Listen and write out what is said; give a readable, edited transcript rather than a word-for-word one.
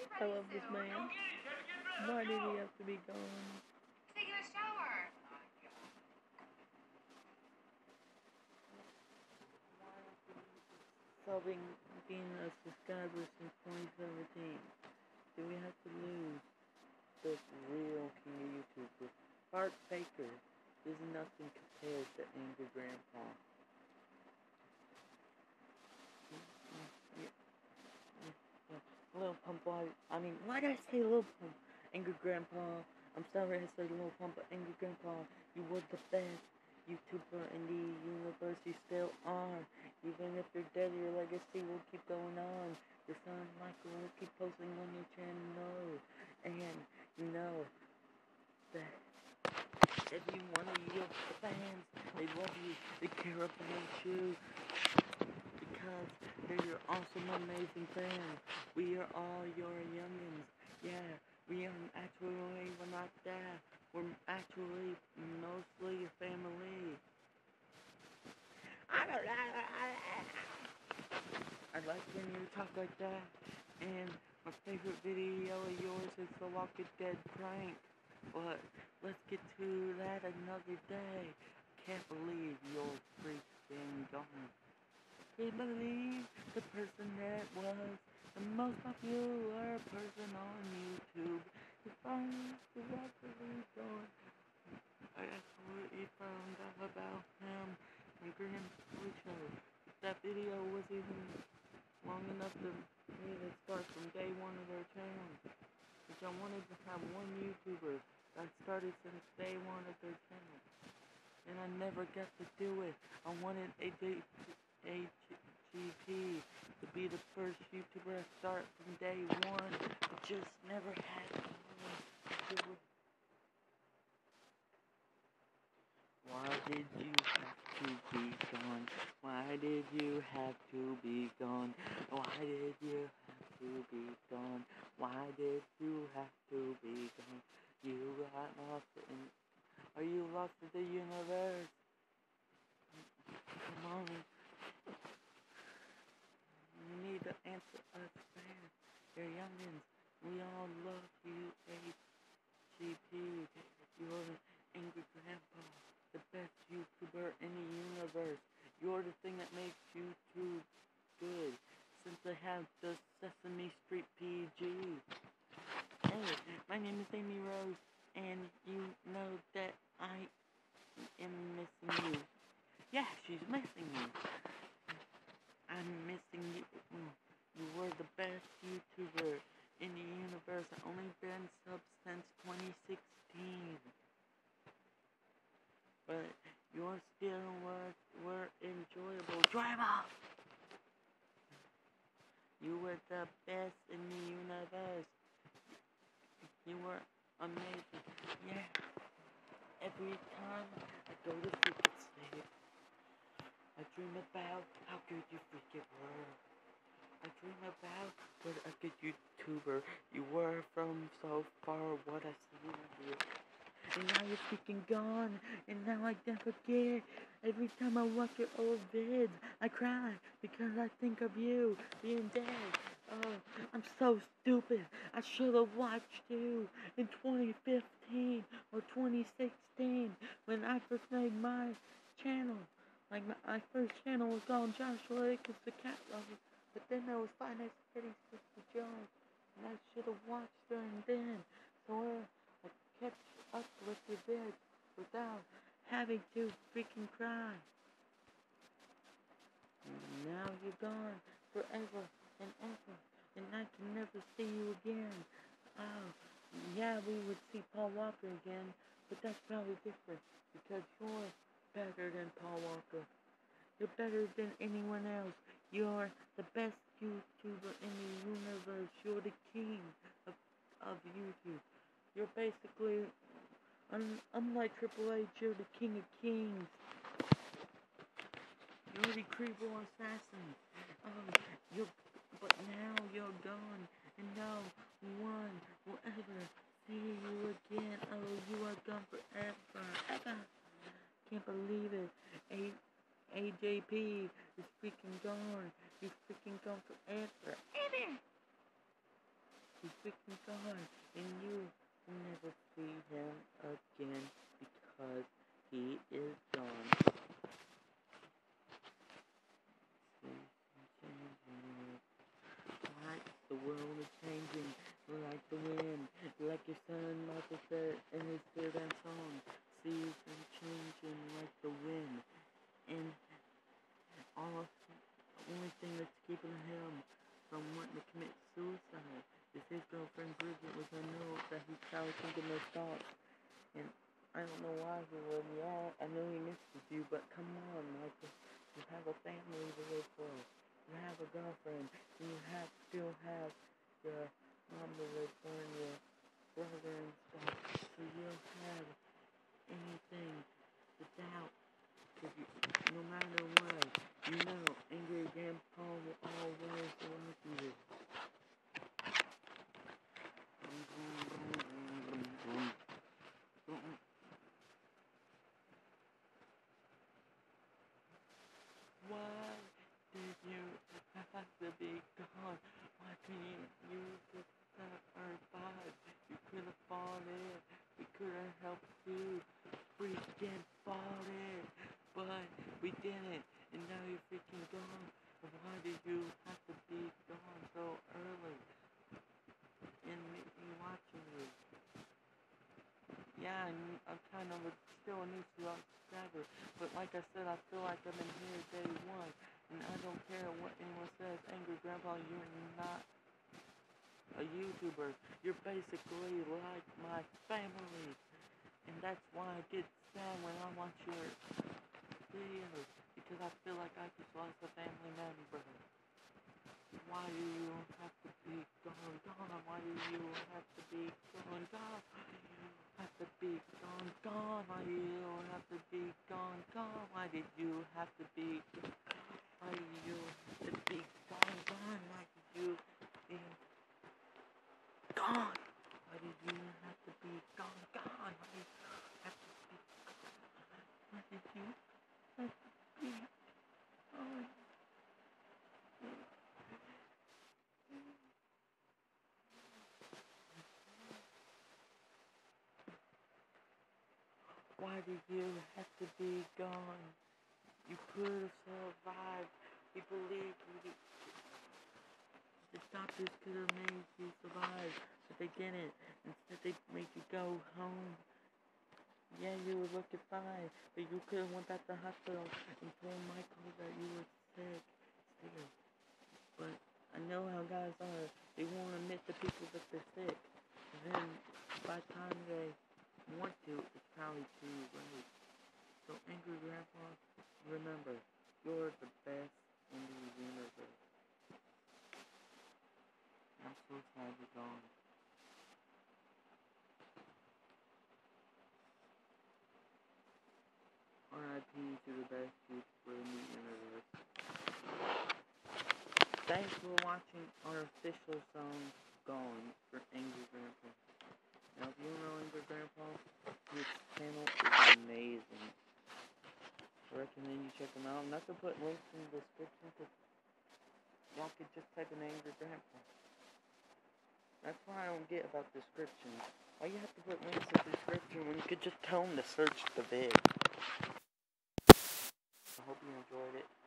I love this man. Why did he have to be gone? Taking a shower. Solving being a subscriber since 2017. Do we have to lose the real king of YouTube? Bart Baker is nothing compared to Angry Grandpa. Lil Pump, why did I say Lil Pump? Angry Grandpa. I'm sorry I said Lil Pump, but Angry Grandpa, you were the best YouTuber in the universe. You still are. Even if you're dead, your legacy will keep going on. Your son Michael will keep posting on your channel. And you know that if you want to yield to the fans, they love you, they care about you. Because they're your awesome, amazing fans. We are all your youngins. Yeah, we are actually, we're not that. We're actually mostly your family. I like when you talk like that. And my favorite video of yours is the Walking Dead prank. But let's get to that another day. Can't believe you're freaking gone. Can't believe the person that was the most popular person on YouTube is actually gone. I actually found out about him on Grand Toy Show. That video was even long enough to me to start from day one of their channel. Which I wanted to have one YouTuber that started since day one of their channel. And I never got to do it. I wanted AGP to be the first YouTuber to start from day one. But just never had anyone to do it. Why did you have to be gone? Why did you have to be gone? Why did you have to be gone? Why did you have to be gone? You got lost in... Are you lost in the universe? Come on. You need to answer us fans. You're youngins. We all love you, AGP. You're an angry grandpa. The best YouTuber in the universe. You're the thing that makes YouTube good. Since I have the Sesame Street PG. Hey, my name is Amy Rose, and you know that I am missing you. Yeah, she's missing me. I'm missing you. You were the best YouTuber in the universe. I've only been sub since 2016. But yours still were enjoyable. Drive off! You were the best in the universe. You were amazing. Yeah. Every time I go to freaking sleep, I dream about how good you freaking were. I dream about what a good YouTuber you were from so far, what I see you. And now you're freaking gone, and now I can't forget. Every time I watch your old vids, I cry because I think of you being dead. Oh, I'm so stupid. I should have watched you in 2015 or 2016 when I first made my channel. Like my first channel was called Joshua Akins the Cat Lover, but then there was Five Nights at Freddy's Sister Jones, and I should have watched her and then. So I kept up with your vids without having to freaking cry. And now you're gone forever and ever, and I can never see you again. Oh, yeah, we would see Paul Walker again, but that's probably different because you're better than Paul Walker. You're better than anyone else. You're the best YouTuber in the universe. You're the king of YouTube. You're basically, unlike Triple H, you're the king of kings. You're the Creeble assassin. But now you're gone, and no one will ever see you again. Oh, you are gone forever. Can't believe it. AJP is freaking gone. He's freaking gone forever. He's freaking gone, and you will never see him again because he is gone. Like the world is changing, like the wind, like your son Michael said in his third and song. Seasons changing like the wind, and all the only thing that's keeping him from wanting to commit suicide is his girlfriend Bridget with a note that he's probably thinking those thoughts. And I don't know why he would. Yeah, I know he misses you, but come on, Michael. You have a family to live for. You have a girlfriend. And you still have your mom to live for and your brother and stuff. So you don't have anything to doubt. Because no matter what, you know, angry grandpa will always love you. Why did you have to be gone? Why couldn't you just survive? You could have fought it. We could have helped you. Freaking fought it. But we didn't. And now you're freaking gone. Why did you have to be gone so early? And me watching you. Yeah, I'm kind of still a new subscriber, but like I said, I feel like I've been here day one, and I don't care what anyone says. Angry Grandpa, you're not a YouTuber. You're basically like my family, and that's why I get sad when I watch your videos, because I feel like I just lost a family member. Why do you have to be gone, gone? Why do you have to be gone, gone? Have to be gone, gone. Why do you have to be gone, gone? Why did you have to be? Why did you have to be gone, gone? Why did you be gone? Why did you have to be gone, gone? Why did you have to be gone? Why did you have to be gone? Why did you have to be gone? You could have survived. We believed you. The doctors could have made you survive, but they didn't. Instead, they made you go home. Yeah, you were looking fine, but you could have went back to the hospital and told Michael that you were sick still. But I know how guys are. They won't admit to people that they're sick. And then, by the time they want to, it's probably too late. So, Angry Grandpa, remember, you're the best in the universe. I'm so sad you're gone. R.I.P. to the best YouTuber in the universe. Thanks for watching our official song, Gone, for Angry Grandpa. Now, if you don't know Angry Grandpa, his channel is amazing. I recommend you check him out. I'm not going to put links in the description because y'all could just type in Angry Grandpa. That's what I don't get about descriptions. Why you have to put links in the description when you could just tell them to search the vid? I hope you enjoyed it.